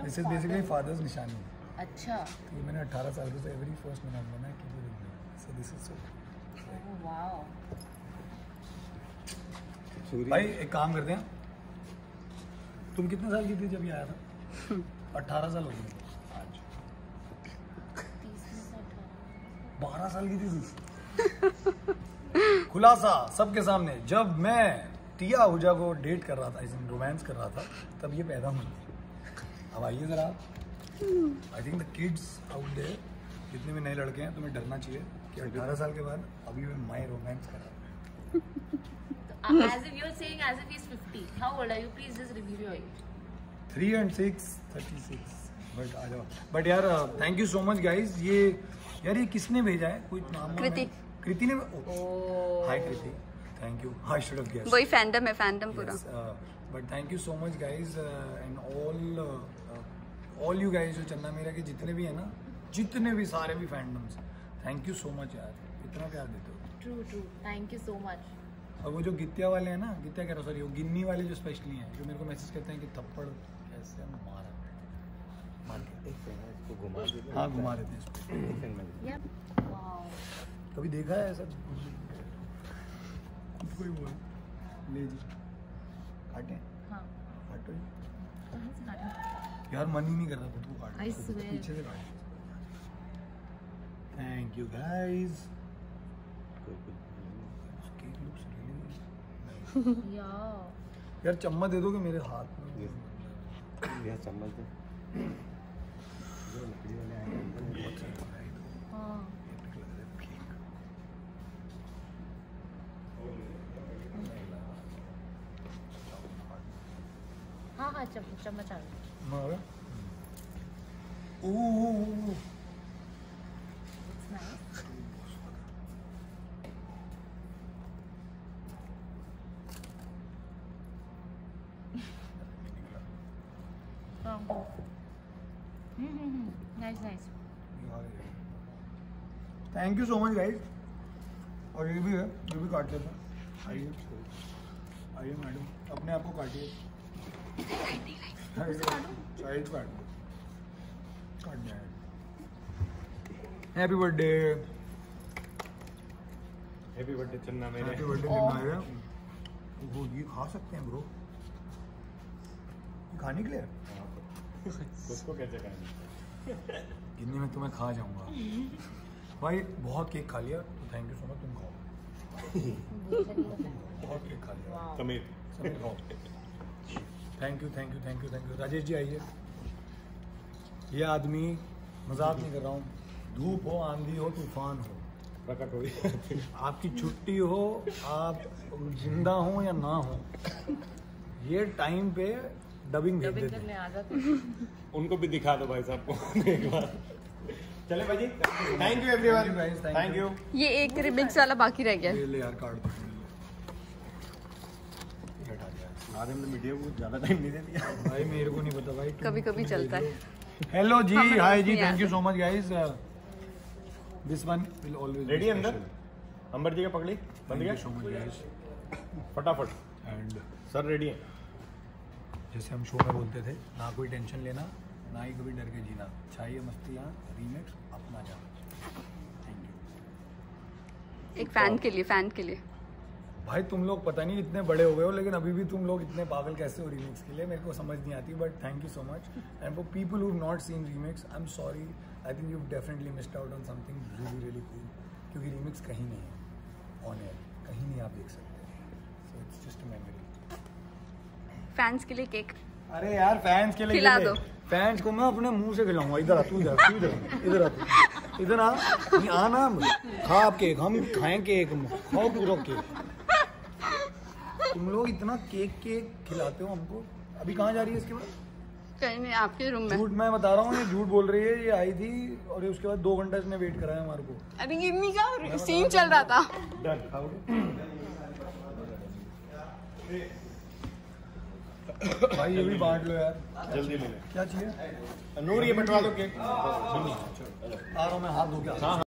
This is basically fathers निशानी। अच्छा। तो ये मैंने 18 साल से एवरी फर्स्ट महीना बनाया कि so this is so wow. भाई एक काम करते हैं, तुम कितने साल की थी जब ये आया था? 18 साल हो गए आज। 12 साल की थी तू। खुलासा सबके सामने, जब मैं टिया आहूजा को डेट कर रहा था, रोमांस कर रहा था, तब ये पैदा हुई। अब आइए जरा, I think the kids out there, जितने भी नए लड़के हैं, तुम्हें डरना चाहिए कि 18 साल के बाद अभी मैं रोमांस कर रहा हूँ। As if you're saying as if he's 50. How old are you? Please just reveal your age. 3 and 6, 36. But आ जाओ। बट यार thank you so much guys. ये यार ये किसने भेजा है? कोई नाम? कृति। कृति ने। Hi Kriti, thank you. I should have guessed. वही फैंडम है, फैंडम पूरा। But thank you so much guys and all you guys जो चन्ना मेरा के जितने भी है ना, जितने भी सारे भी fandoms, thank you so much यार, इतना प्यार देते हो। True, true. Thank you so much. और वो जो गित्तिया वाले हैं ना, गित्तिया कह रहा हूँ सॉरी, वो गिन्नी वाले जो स्पेशली हैं, जो मेरे को मैसेज करते हैं कि थप्पड़ कैसे मारा, मार के इसको घुमा देते हैं। हाँ घुमा देते हैं इसको। Yep. Wow. कभी देखा है ऐसा? कोई बोल ले जी, काटे हाँ। काटो जी। कहाँ से काटा? यार मन ही नहीं कर रहा खुद को काटने। I swear. पीछे से काट। Thank you guys. Yeah. यार चम्मच दे दो कि मेरे हाथ में। ये चम्मच दे। जो लकड़ी वाले आए हैं बहुत सही है। हाँ। हाँ हाँ चम्मच आ गया। मारा। It's nice. Nice, nice. Thank you so much guys. और ये भी है, ये भी काट लेता। आइए आइए मैडम, अपने आप को काटिए। साइड काट जाए। Happy birthday. हैप्पी बर्थडे चन्ना मेरे। हैप्पी बर्थडे चन्ना मेरे। वो ये खा सकते हैं ब्रो, खाने के लिए? उसको कैसे खाएंगे? इतने में तुम्हें खा जाऊंगा भाई। बहुत केक खा लिया तो थैंक यू सो मच, तुम खाओ। बहुत केक खा लिया समीर, समीर खाओ। Thank you thank you thank you thank you. Rajesh ji आइए। ये आदमी, मजाक नहीं कर रहा हूँ, धूप हो, आंधी हो, तूफान हो, प्रकट हो गई। आपकी छुट्टी हो, आप जिंदा हो या ना हो, ये टाइम पे डबिंग भेज देते हैं। आ जाते। उनको भी दिखा दो भाई साहब को एक बार। चले भाई जी, thank you everyone, thank you. ये एक रिमिक्स वाला बाकी रह गया। ये ले यार कार्ड। आज हमने मीडिया को ज्यादा टाइम नहीं दे दिया भाई, मेरे को नहीं पता भाई, कभी कभी चलता है। हेलो जी, हमें हाय जी, नहीं थैंक यू आता। So much guys. This one will always ready अंदर। अंबर जी का पकड़ी बंद गया। So much guys. फटाफट। एंड सर रेडी है। जैसे हम शो में बोलते थे, ना कोई टेंशन लेना, ना ही कभी डर के जीना, चाहिए मस्ती यहाँ, रीमिक्स अपना जाना। थैंक यू एक फैन के लिए, फैन के लिए। भाई। तुम लोग पता नहीं इतने बड़े हो गए हो, लेकिन अभी भी तुम लोग इतने पागल कैसे हो रीमिक्स के लिए, मेरे को समझ नहीं आती। But thank you so much. And for people who have not seen remix, I am sorry, I think you definitely missed out on something really really cool, क्योंकि रीमिक्स कहीं नहीं है ऑन एयर, कहीं नहीं आप देख सकते। So it's just a memory. Fans के लिए केक अरे यार फैंस के लिए खिला दो। फैंस को मैं अपने मुंह से खिलाऊंगा। इधर आ तू, इधर तू, इधर इधर आ तू, इधर आ, नहीं आना, खा आप केक, हम खाएं केक, खाओ पूरा केक। तुम लोग इतना केक केक खिलाते हो हमको। अभी कहाँ जा रही है इसके बाद? कहीं नहीं, आपके रूम में। झूठ मैं बता रहा हूँ, ये झूठ बोल रही है। ये आई थी और उसके बाद 2 घंटा इसने वेट कराया हमारे को। अरे गिन्नी का सीन चल रहा था। डन। भाई ये भी बांट लो यार, जल्दी मिले। क्या चाहिए? नूर ये बंटवा दो केक। आ रहा हूँ मैं, हाथ धो के।